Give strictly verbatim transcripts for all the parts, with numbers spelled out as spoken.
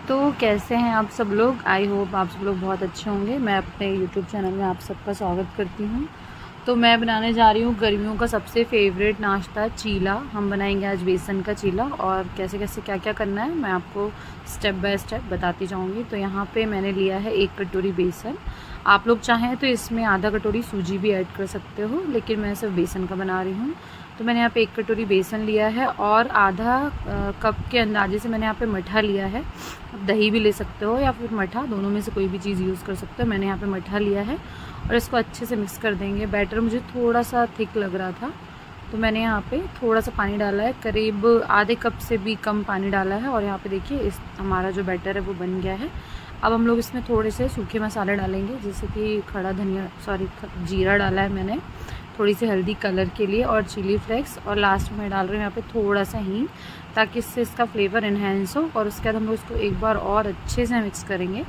तो कैसे हैं आप सब लोग। आई होप आप सब लोग बहुत अच्छे होंगे। मैं अपने यूट्यूब चैनल में आप सबका स्वागत करती हूँ। तो मैं बनाने जा रही हूँ गर्मियों का सबसे फेवरेट नाश्ता चीला। हम बनाएंगे आज बेसन का चीला, और कैसे कैसे क्या क्या करना है मैं आपको स्टेप बाय स्टेप बताती जाऊँगी। तो यहाँ पे मैंने लिया है एक कटोरी बेसन। आप लोग चाहें तो इसमें आधा कटोरी सूजी भी ऐड कर सकते हो, लेकिन मैं सिर्फ बेसन का बना रही हूँ। तो मैंने यहाँ पे एक कटोरी बेसन लिया है और आधा कप के अंदाजे से मैंने यहाँ पे मठा लिया है। आप दही भी ले सकते हो या फिर मठा, दोनों में से कोई भी चीज़ यूज़ कर सकते हो। मैंने यहाँ पे मठा लिया है और इसको अच्छे से मिक्स कर देंगे। बैटर मुझे थोड़ा सा थिक लग रहा था तो मैंने यहाँ पे थोड़ा सा पानी डाला है, करीब आधे कप से भी कम पानी डाला है। और यहाँ पे देखिए इस हमारा जो बैटर है वो बन गया है। अब हम लोग इसमें थोड़े से सूखे मसाले डालेंगे, जैसे कि खड़ा धनिया सॉरी जीरा डाला है मैंने, थोड़ी सी हल्दी कलर के लिए और चिली फ्लेक्स, और लास्ट में डाल रही हूँ यहाँ पे थोड़ा सा हींग, ताकि इससे इसका फ्लेवर इन्हेंस हो। और उसके बाद हम लोग इसको एक बार और अच्छे से मिक्स करेंगे।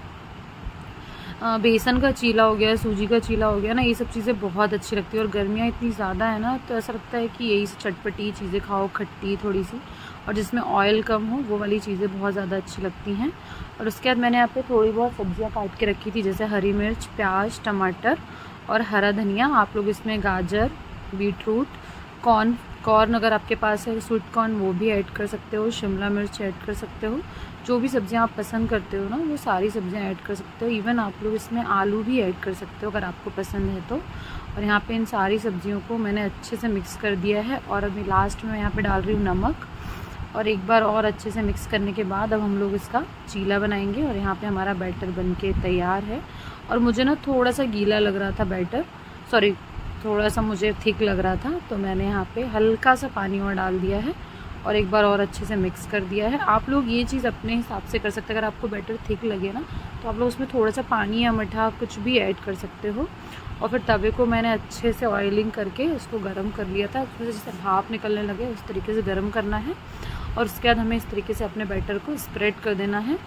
बेसन का चीला हो गया, सूजी का चीला हो गया ना, ये सब चीज़ें बहुत अच्छी लगती है। और गर्मियाँ इतनी ज़्यादा है ना, तो ऐसा लगता है कि यही चटपटी चीज़ें खाओ, खट्टी थोड़ी सी, और जिसमें ऑयल कम हो वो वाली चीज़ें बहुत ज़्यादा अच्छी लगती हैं। और उसके बाद मैंने यहाँ पे थोड़ी बहुत सब्जियाँ काट के रखी थी, जैसे हरी मिर्च, प्याज, टमाटर और हरा धनिया। आप लोग इसमें गाजर, बीटरूट, कॉर्न कॉर्न अगर आपके पास है स्वीट कॉर्न वो भी ऐड कर सकते हो, शिमला मिर्च ऐड कर सकते हो। जो भी सब्जियां आप पसंद करते हो ना, वो सारी सब्जियां ऐड कर सकते हो। इवन आप लोग इसमें आलू भी ऐड कर सकते हो अगर आपको पसंद है तो। और यहाँ पे इन सारी सब्जियों को मैंने अच्छे से मिक्स कर दिया है। और अभी लास्ट में यहाँ पे डाल रही हूँ नमक, और एक बार और अच्छे से मिक्स करने के बाद अब हम लोग इसका चीला बनाएंगे। और यहाँ पे हमारा बैटर बन के तैयार है। और मुझे ना थोड़ा सा गीला लग रहा था बैटर, सॉरी थोड़ा सा मुझे थिक लग रहा था, तो मैंने यहाँ पे हल्का सा पानी और डाल दिया है और एक बार और अच्छे से मिक्स कर दिया है। आप लोग ये चीज़ अपने हिसाब से कर सकते हैं। अगर आपको बैटर थिक लगे ना, तो आप लोग उसमें थोड़ा सा पानी या मठा कुछ भी ऐड कर सकते हो। और फिर तवे को मैंने अच्छे से ऑयलिंग करके उसको गर्म कर लिया था। उसमें जैसे भाप निकलने लगे उस तरीके से गर्म करना है। और उसके बाद हमें इस तरीके से अपने बैटर को स्प्रेड कर देना है।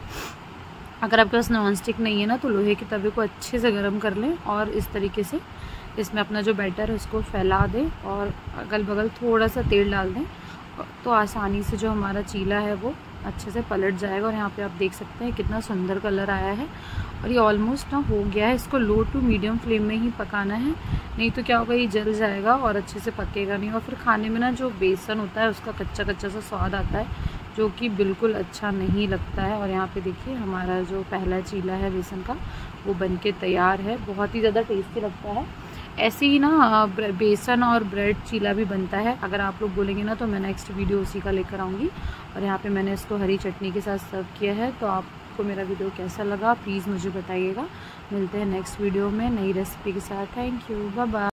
अगर आपके पास नॉन स्टिक नहीं है ना, तो लोहे के तवे को अच्छे से गर्म कर लें और इस तरीके से इसमें अपना जो बैटर है उसको फैला दें और अगल बगल थोड़ा सा तेल डाल दें, तो आसानी से जो हमारा चीला है वो अच्छे से पलट जाएगा। और यहाँ पे आप देख सकते हैं कितना सुंदर कलर आया है। और ये ऑलमोस्ट ना हो गया है। इसको लो टू मीडियम फ्लेम में ही पकाना है, नहीं तो क्या होगा, ये जल जाएगा और अच्छे से पकेगा नहीं। और फिर खाने में ना जो बेसन होता है उसका कच्चा कच्चा सा स्वाद आता है, जो कि बिल्कुल अच्छा नहीं लगता है। और यहाँ पे देखिए हमारा जो पहला चीला है बेसन का वो बन के तैयार है। बहुत ही ज़्यादा टेस्टी लगता है। ऐसे ही ना बेसन और ब्रेड चीला भी बनता है। अगर आप लोग बोलेंगे ना तो मैं नेक्स्ट वीडियो उसी का लेकर आऊँगी। और यहाँ पे मैंने इसको हरी चटनी के साथ सर्व किया है। तो आपको मेरा वीडियो कैसा लगा प्लीज़ मुझे बताइएगा। मिलते हैं नेक्स्ट वीडियो में नई रेसिपी के साथ। Thank you, bye bye.